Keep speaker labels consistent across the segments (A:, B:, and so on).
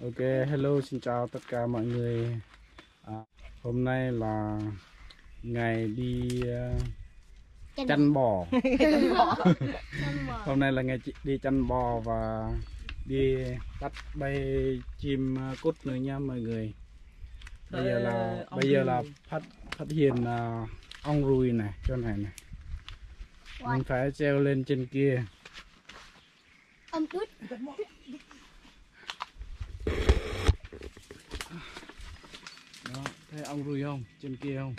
A: Ok, hello, xin chào tất cả mọi người. Hôm nay là ngày đi chăn bò. Hôm nay là ngày đi chăn bò và đi bắt bay chim cút nữa nha mọi người. Bây giờ là phát hiện ong ruồi này, chỗ này này. Mình phải treo lên trên kia.
B: Ong cút.
A: Đó, thấy ong ruồi không? Trên kia không?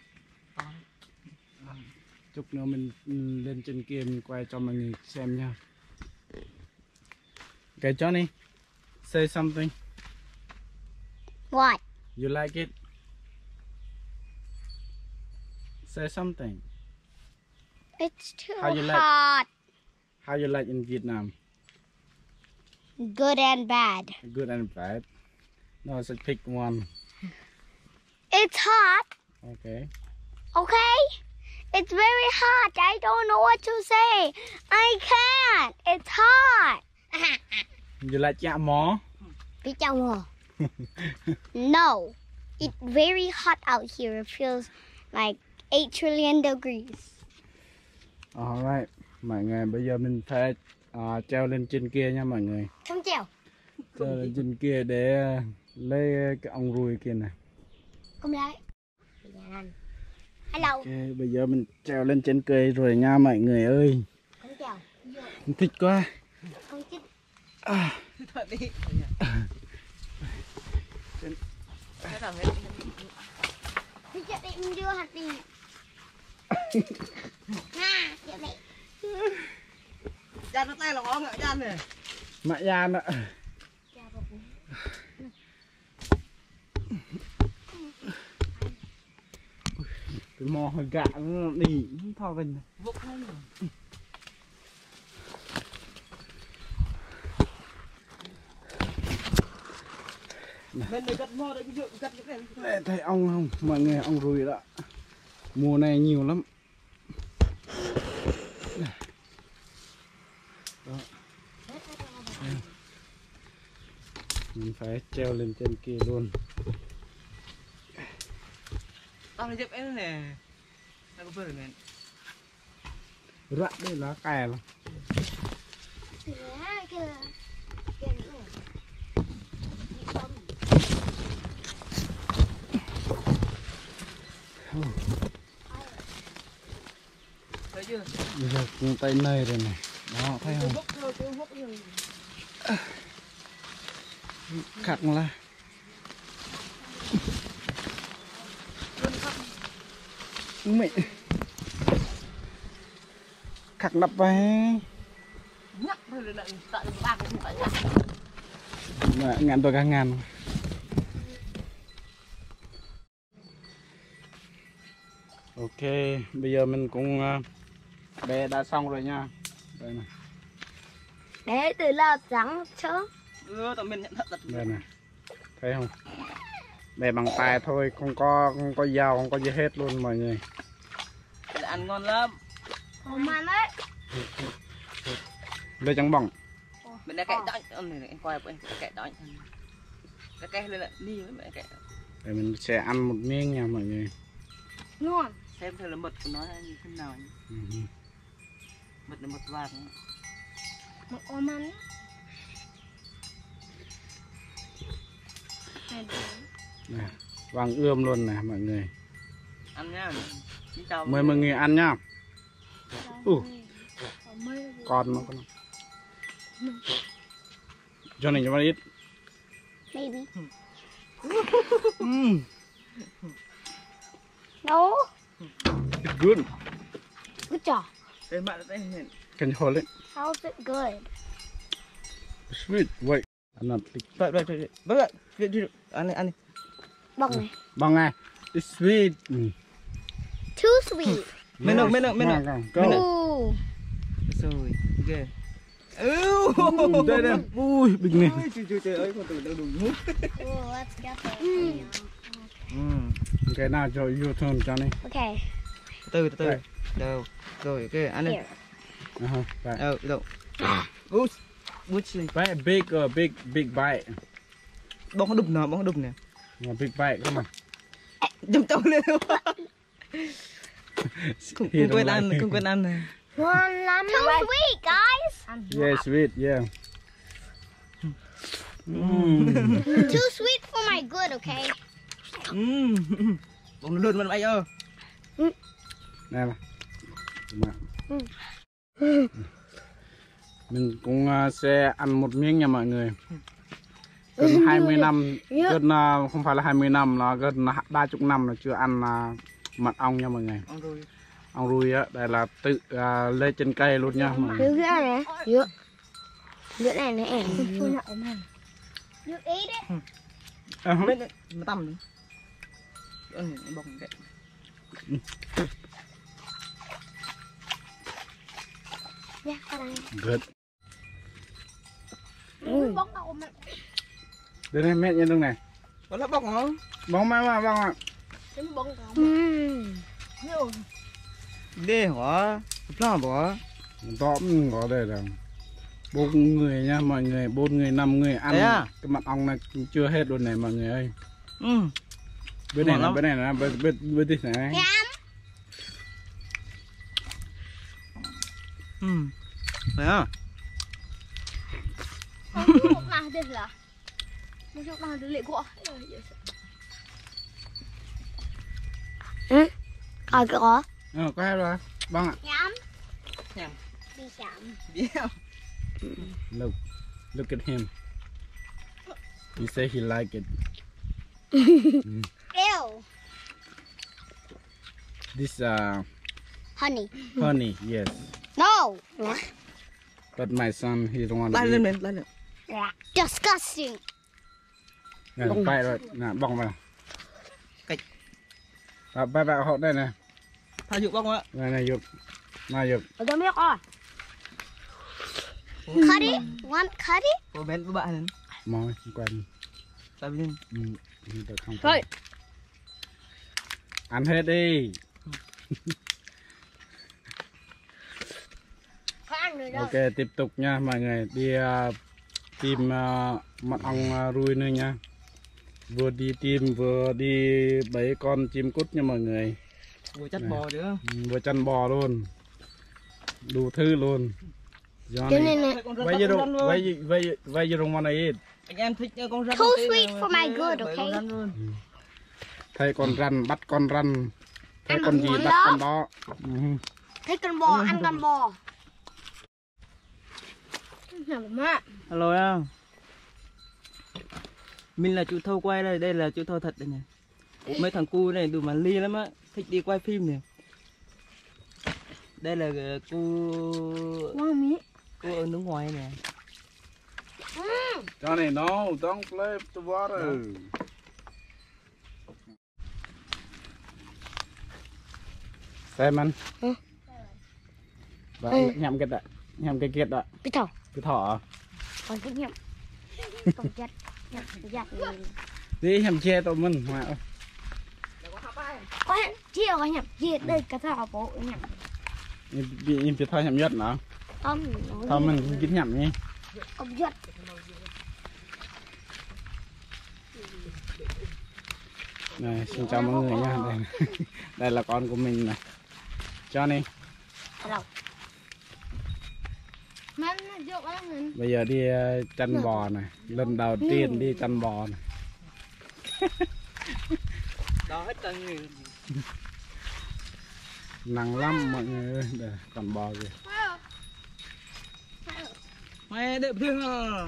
A: Chút nữa mình lên trên kia mình quay cho mọi người xem nha. Okay, Johnny, say something.
B: What?
A: You like it? Say something.
B: It's too
A: How you like?
B: hot.
A: How you like in Vietnam?
B: Good and bad.
A: Good and bad. No, so pick one.
B: It's hot.
A: Okay.
B: Okay? It's very hot. I don't know what to say. I can't. It's hot.
A: You like chả mó?
B: Be down. No. It's very hot out here. It feels like 8 trillion degrees.
A: Alright. Mọi người bây giờ mình phải treo lên trên kia nha mọi người.
B: Không chèo.
A: Treo lên trên kia để lấy cái ong ruồi kia này.
B: Không lấy. Hello.
A: Ok, bây giờ mình treo lên trên cây rồi nha mọi người ơi.
B: Không chèo.
A: Mình thích quá.
B: Không thích.
C: Thật đi. Cái thằng ấy.
B: Thì chị định đưa hạt đi. Nga, chị định.
C: Chan nó tay là ngon ngợi chan này.
A: Mẹ Gian ạ. Cái mò hơi gạ nó đi thò gần.
C: Vụng hay nhỉ. Bên này cắt mò đấy, ví dụ cắt những cái
A: Để thấy ong không? Mọi người ong ruồi đó. Mùa này nhiều lắm. Đó. Mình phải treo lên trên kia luôn.
C: tao này giúp em nè. Tao có vừa này.
A: Rạ đây lá cài lắm.
C: Thấy chưa?
A: Bây giờ cũng tay nơi rồi này. Đó, thấy không? Khắc là mẹ khắc đập vào
C: Nhắc thôi là tại ba cũng phải nhắc.
A: ngàn tôi cả ngàn. Ok, bây giờ mình cũng bè đã xong rồi nha. Đây này.
B: Để từ là trắng sớm.
C: Tao mình nhận thật.
A: Đây này. Thấy không? Bè bằng tay thôi, không có dao, không có gì hết luôn mọi người.
C: Là ăn ngon lắm.
B: Không ăn đấy.
A: Lê trắng bỏng.
C: Bên đây kẹt đói, này anh coi anh kẹt đói. Cái lên là đi với mẹ kẹt.
A: Để mình sẽ ăn một miếng nha mọi người.
B: Ngon.
C: Xem thử là mật của nó như thế nào nhỉ? Mật là mật vàng.
B: Một ôm ăn.
A: Nè, vàng ươm luôn nè mọi người.
C: Ăn nhá. Xin chào
A: Mời mọi người ăn nhá. Con nó con. Johnny, you want to eat?
B: Maybe. No.
A: It's good.
B: Good job.
C: Đây bạn đây hiện.
A: Can you hold it?
B: How's it good?
A: It's sweet. Wait. I'm not.
C: Đây. Vâng ạ. Ăn đi.
B: Bông này.
A: Bông này. It's sweet.
B: Too sweet.
C: Bên đâu.
A: Go.
B: Ooh.
C: Rồi. Ok.
A: Đây đây. Ui, bình này.
C: Trời ơi, con tưởng đâu đủ nước.
B: Ooh, let's get the.
A: Okay, now your turn, Johnny.
B: Okay.
C: Từ. Đâu. Rồi, ok, ăn đi.
B: Here.
A: Right.
C: Đâu. Bút. Bút lên.
A: Big bite.
C: bông đục nè
A: mà bị vậy không mà
C: chấm trâu lên không quên ăn này
B: Too sweet, guys.
A: yeah sweet yeah
B: Too sweet for my good, okay?
C: bông lươn mình bay ơ
A: nè mà mình cũng sẽ ăn một miếng nha mọi người. Gần 20 năm, gần không phải là 20 năm, là gần 30 năm là chưa ăn mật ong nha mọi người. Ong ruồi á, đây là tự lên trên cây luôn nha mọi người.
B: Dứa này nè em. You eat it?
C: Bên nó tầm đi bông cái
B: Yeah,
A: Good.
B: bông đâu mà.
A: Đây này mẹ nhân đông này.
C: có lớp bông không
A: Bông mà bông ạ.
B: Bông đâu.
C: đi hả lo bỏ
A: Tóm có đây là 4 người nha mọi người, 4 người 5 người ăn cái mật ong này chưa hết luôn này mọi người ơi. Bên này là bên this này.
C: Đấy à?
B: Một nào đây là một chút nào được lệ của. Có.
A: Có hết rồi. Bông ạ.
C: Nhắm.
B: Đi chậm.
C: Yeah.
A: Look at him. He say he like it.
B: Ew.
A: This
B: Honey.
A: honey, yes.
B: No.
A: But my son he don't want to
C: Lên
A: eat.
C: lên lên.
B: Disgusting.
A: Nè, bay rồi, nè, bông vào.
C: Cách.
A: Bay vào hộp đây nè.
C: Thay dụng bông á.
A: Này dục. Này dục.
B: Ở đâu biết à? Cut it? Want cut it?
C: Có bên với bạn
A: Mồi, quen.
C: Tại vì
A: Được không?
B: Thôi.
A: Ăn hết đi.
B: Không ăn được đâu.
A: Ok, tiếp tục nha mọi người. Đi tìm mật ong ruồi nữa nha. Vừa đi tìm vừa đi bẫy con chim cút nha mọi người.
C: vừa chặt bò nữa.
A: Vừa chăn bò luôn. Đủ thứ luôn.
B: Cho nên là
A: Why you don't wanna eat?
C: Anh em thích con rắn.
B: too sweet for my good, okay?
A: Thấy con rắn bắt con rắn. Thấy
B: Ăn
A: con gì
B: con
A: bắt
B: đó.
A: con đó.
B: Thích con bò, ăn con bò.
C: Hello em. Mình là chủ thâu quay đây, đây là chủ thâu thật đây nè. Mấy thằng cu này đủ mà ly lắm á, thích đi quay phim nè. Đây là cu ở nước ngoài nè.
A: Johnny, no, don't play with the water. Simon. Nhầm cái kiệt ạ.
B: Cái thỏ.
A: Cái thỏ.
B: Còn cái nhậm. Còn giặt. Giặt.
A: Đi nhầm che tụi mình.
B: Có chia có nhậm. Chia đây cái thỏ bộ nhậm.
A: Em chỉ thôi nhầm nhất nào. Thôi mình kín nhầm nhé.
B: Ông giặt.
A: Này, xin chào mọi người nha. Đây là con của mình này. Johnny.
B: Hello.
A: Bây giờ đi chăn bò này. Lần đầu tiên đi chăn bò này.
C: Đó hết trơn người.
A: Nặng lắm mọi người ơi. Đây, còn bò kìa.
C: Mày đẹp thương à?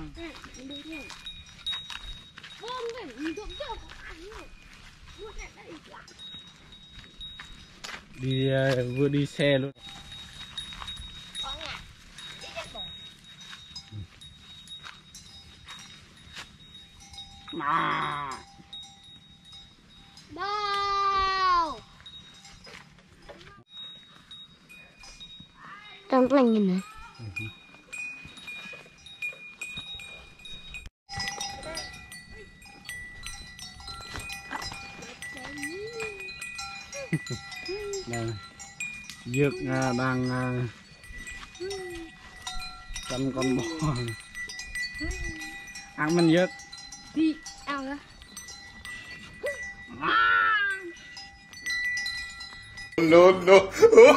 A: Đi vừa đi xe luôn. Mà.
B: No. Trong lành nhìn này.
A: Đây. Dược đang chăn con bò. Ăn mình dược.
B: Ao nữa.
D: No, no.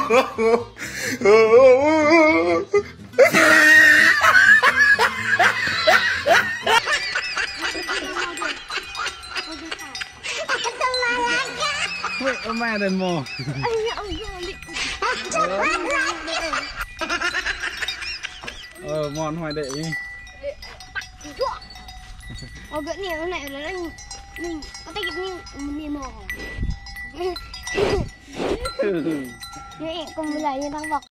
A: Wait, mẹ đền mồ. Mòn hoài đệ.
B: Cái này là mình có tay cái mình mò. Vậy con lại như đang bọc.